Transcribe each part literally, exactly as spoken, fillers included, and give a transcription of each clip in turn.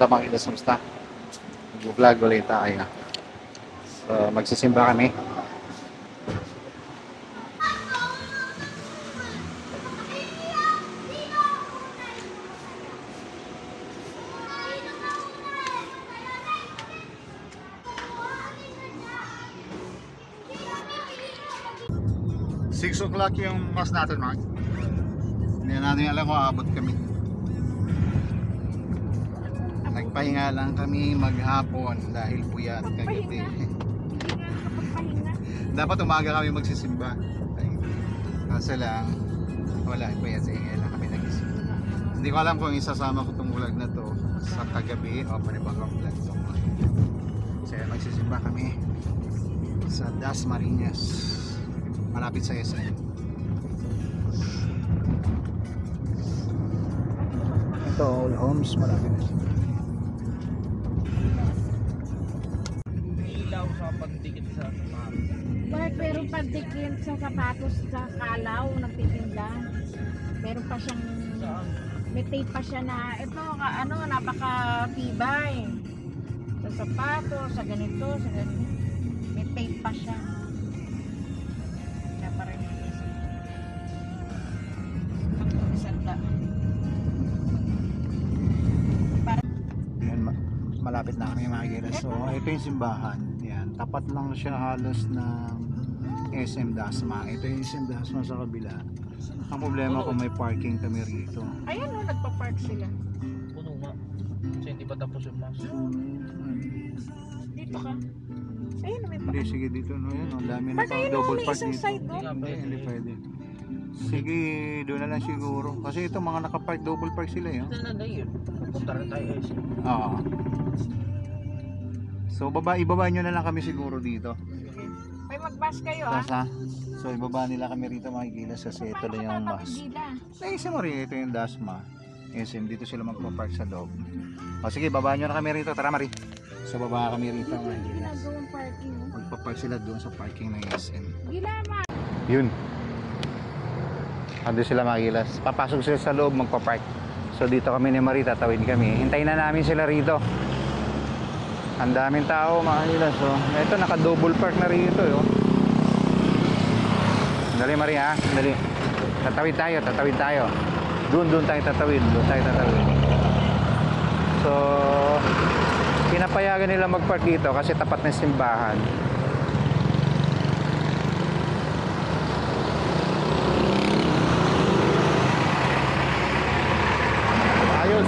Ito mga kilas, musta? Mag-vlog ulit tayo. So, magsisimba kami. six o'clock yung mas natin, Mark. Hindi natin alam kung aabot kami. Nagpahinga lang kami maghapon dahil puyat kagabi. Dapat umaga kami magsisimba. Kasi lang, wala, puyat sa ingay lang kami nagisimba. Hindi ko alam kung isasama ko itong vlog na to sa kagabi o panibagong vlog to. Kasi magsisimba kami sa Dasmariñas, malapit sa S M. Ito, all homes, malapit na. Ilaw sa pandikit sa sapatos. Bakit meron pandikit sa sapatos sa kalaw ng titinda? Meron pa siyang, Saan? may tape pa siya na, ito, ka, ano, napaka-tibay. Sa sapatos, sa ganito, sa ganito. May tape pa siya. Kaya parang inisip. Ang isanda. Yan, ma- malapit na kami makikita. So, ito yung simbahan. Yan, tapat lang siya halos ng S M Dasma. Ito yung S M Dasma sa kabila. Ang problema kung may parking kami rito. Ayun, oh, nagpa-park sila. Puno nga. Kasi hindi pa tapos yung mas. Dito ka. Ayun, may Hindi, park. sige dito. No, yan, ang dami na Park pa. ayun, oh, Double may park isang dito. side, oh. Hindi, hindi pwede. Sige, doon na lang siguro. Kasi ito, mga nakapark, double park sila yun. Ito na na yun. Punta rin tayo guys. Oo. So, baba, ibaba nyo na lang kami siguro dito. Sige. May mag-bus kayo, ah. Tapos ha? So, ibaba nila kami rito makikilas kasi ito lang yung mas. Naisip mo rin, ito yung Dasma. S M, dito sila magpa-park sa loob. O sige, baba nyo na kami rito. Tara, Mari. So, baba kami rito makikilas. Ginagawang parking, oh. Magpa-park sila doon sa parking ng S M. Gilama. Yun. Ando sila makikilas. Papasok sila sa loob, magpa-park. So, dito kami ni Mari, tatawid kami. Hintayin na namin sila rito. Ang daming tao makikilas. So, ito, naka-double park na rito. Oh. Dali, Mari, ha? Dali. Tatawid tayo, tatawid tayo. Doon, doon tayo tatawid. Doon tayo tatawid. So, pinapayagan nila mag-park dito kasi tapat na simbahan. Ayos.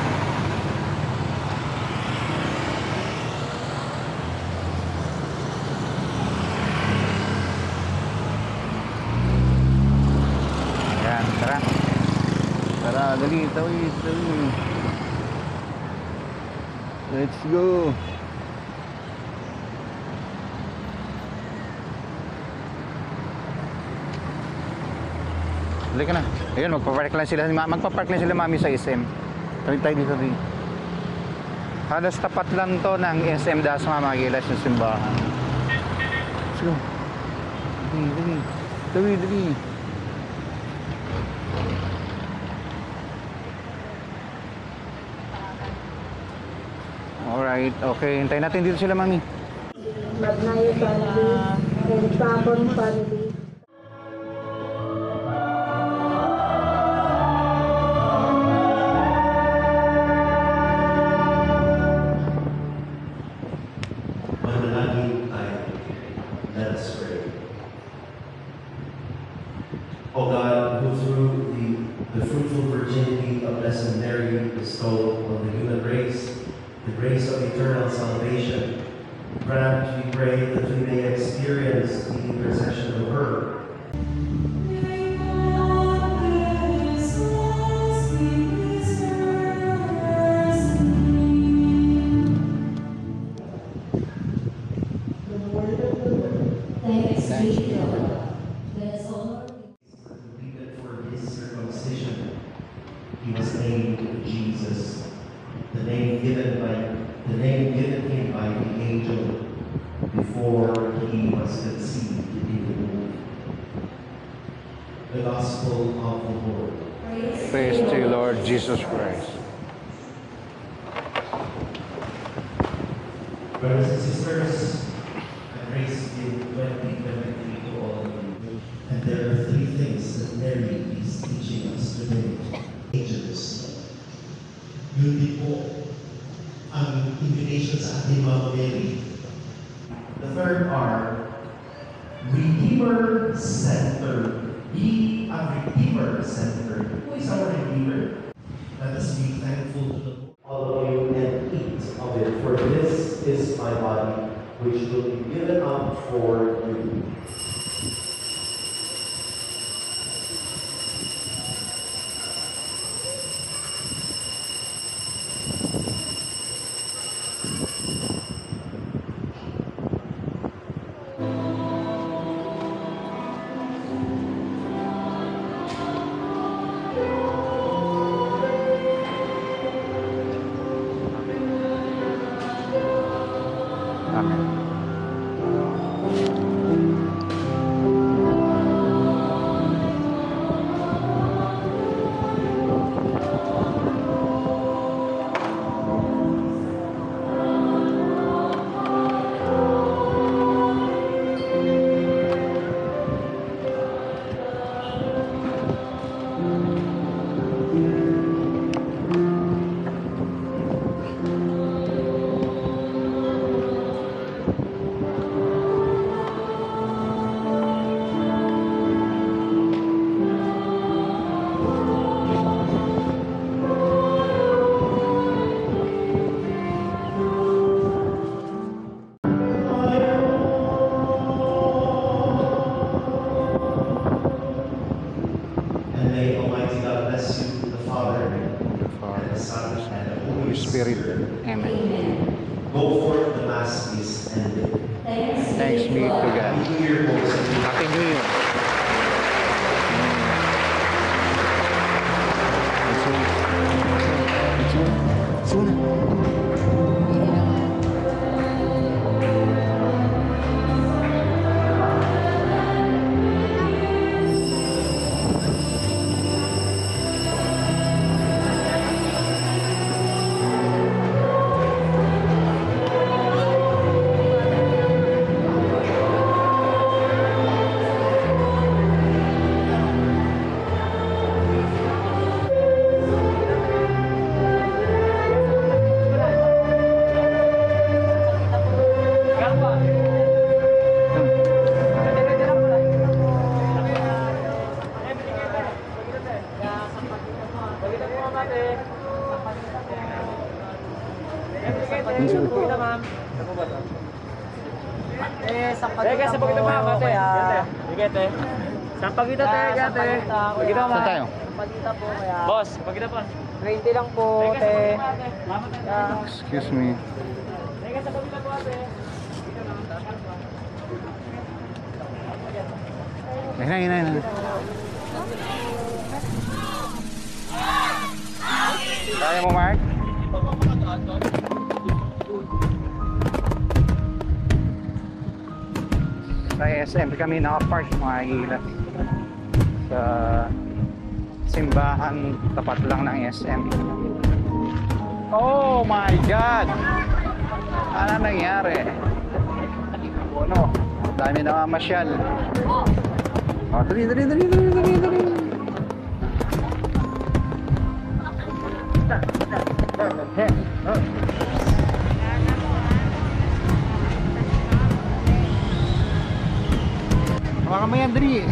Ayan, tara. Tara, dali, tawid, tawid. Let's go. Dali ka na. Ayun, magpapark lang sila. Magpapark lang sila, mami, sa S M. Tawid tayo dito rin. Halos tapat lang to ng S M Dasma, Magilas yung simbahan. Let's go. Dali, dali. Tawid, dali. Alright, okay. Hintayin natin dito sila, mami. Magnayo family and Pabon family. Manalangin tayo. Let us pray. O God, who through the, the fruitful virginity of Blessed Mary bestowed on the human race the grace of eternal salvation, grant, we pray, that we may experience the intercession of her. Thanks be to God. Let us all Completed for his circumcision, he was named Jesus, the name given by the name given him by the angel before he was conceived in the womb. The Gospel of the Lord. Praise to you, Lord Jesus Christ. Brothers and sisters, I grace in twenty twenty-three to all of you. And there are three things that Mary is teaching us today. Angels. Yun din po ang invitation sa ating Mama Mary. The third are Redeemer Center. Be a Redeemer Center. Who is our Redeemer? Let us be thankful to the Lord. All of you and eat of it, for this is my body, which will be given up for you. Spirit. Amen. Go forth, the Mass is ended. Thanks be to God. Happy New Year, folks. Happy New Year. Eh, sa pagkita sa pagkita mo, ate, ah. Bigete. Sa pagkita tayo, ate. Pagkita mo. Saan tayo? Pagkita po, kaya. Boss, pagkita po. twenty lang po, ate. Excuse me. Teka, sa pagkita po, ate. Ayun na, ayun na, ayun na. Kaya mo, Mark? Sa S M kami nakapark mga ilas sa simbahan tapat lang ng S M. Oh my God! Ano nangyari? Ano? Dami na masyal. Oh, dali, dali, dali, dali, dali, dali. Baka may andri eh.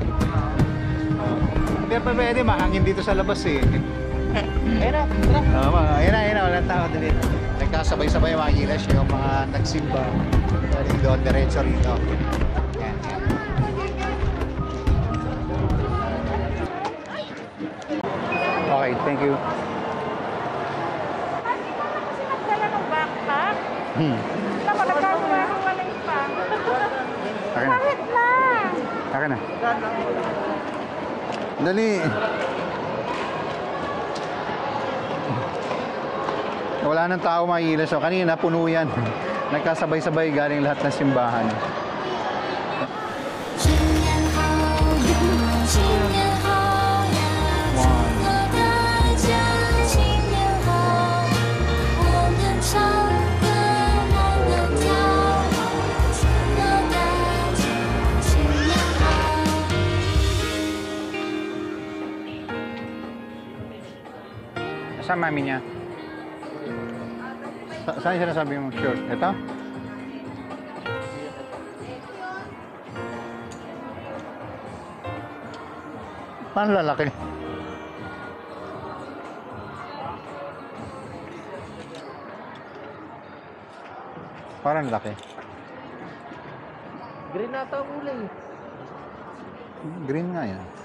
Hindi pa pwede, mahangin dito sa labas eh. Ayun na, tara. Oo, mga, ayun na, ayun na, walang tao dito. Nagkasabay-sabay yung mga gilas, yung mga nagsimba. Galing doon, diretso rito. Yan, yan. Okay, thank you. Hindi ko na kasi nagdala ng backpack. Hmm. Ako nagkakaroon pa. Akin na. Bakit na? Akin na. Dali. Wala nang tao makikilos. So, kanina puno yan. Nagkasabay-sabay galing lahat ng simbahan. Saan mami niya? Sa saan yung sinasabi mo short? Ito? Paano lalaki? Parang laki. Green nata ang kulay. Green nga yan.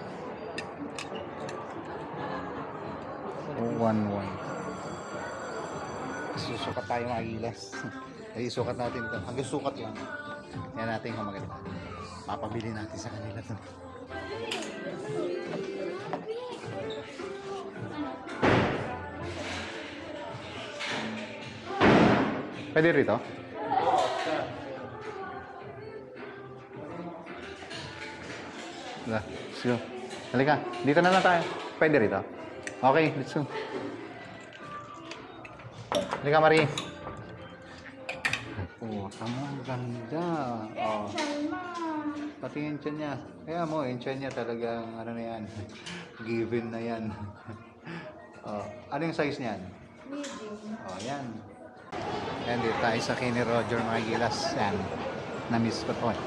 one one. Susukat tayo mga gilas. Ay, sukat natin ito. Hanggang sukat lang. Yan natin kung maganda. Mapabili natin sa kanila ito. Pwede rito? Let's go. Halika, dito na lang tayo. Pwede rito? Okay, let's go. Halika, Marie. Oh, tama, ang ganda. Oh. Pati yung tiyan niya. Kaya mo, yung tiyan niya talagang, ano na yan, given na yan. Oh, ano yung size niyan? Medium. Oh, yan. Yan, dito tayo sa kay ni Roger mga gilas. Yan, na-miss ko to.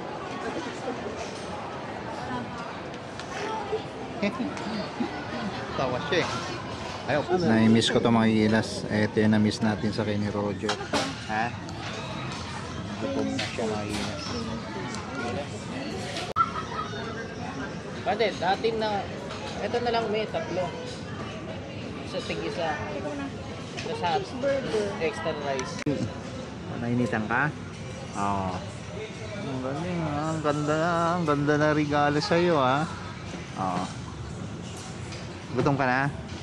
Tawa siya eh. Ayaw, na-miss ko to mga gilas. Ito yung na-miss natin sa kay ni Roger. Ha? Bubog na siya mga gilas. Pwede, dati na, ito na lang may tatlo. Isa tig-isa. Sa extra rice. Nainitan ka? Oo. Ang galing ah. Ang ganda na. Ang ganda na regalo sa'yo ah. Oo. Gutom ka na?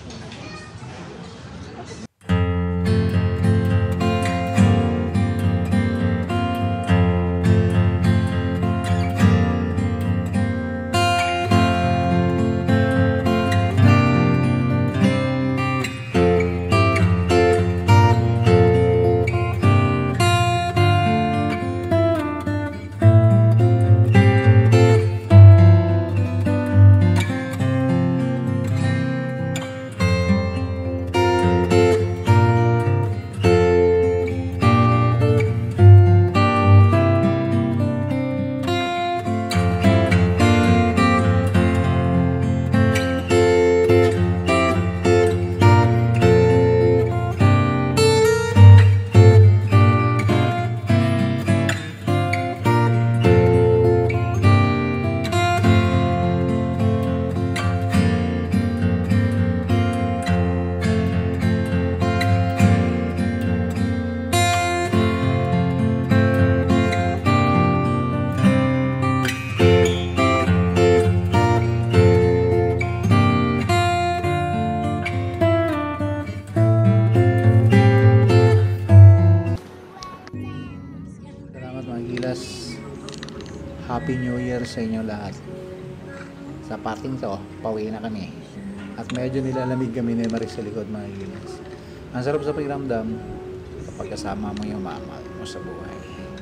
Happy New Year sa inyo lahat. Sa parting to, pauwi na kami. At medyo nilalamig kami ni Marie sa likod mga gilas. Ang sarap sa pakiramdam kapag kasama mo yung mama mo sa buhay.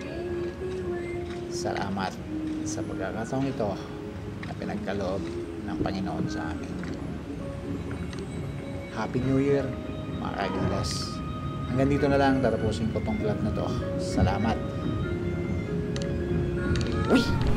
Salamat sa pagkakataong ito na pinagkaloob ng Panginoon sa amin. Happy New Year mga kagilas. Hanggang dito na lang, tatapusin ko tong vlog na to. Salamat. Uy!